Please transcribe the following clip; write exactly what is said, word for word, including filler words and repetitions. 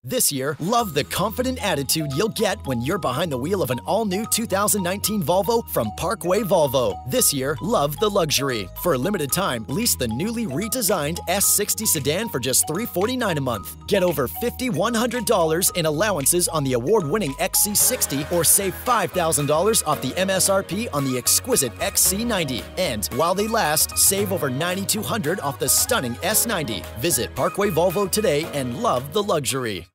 This year, love the confident attitude you'll get when you're behind the wheel of an all-new two thousand nineteen Volvo from Parkway Volvo. This year, love the luxury. For a limited time, lease the newly redesigned S sixty sedan for just three hundred forty-nine dollars a month. Get over five thousand one hundred dollars in allowances on the award-winning X C sixty or save five thousand dollars off the M S R P on the exquisite X C ninety. And while they last, save over nine thousand two hundred dollars off the stunning S ninety. Visit Parkway Volvo today and love the luxury.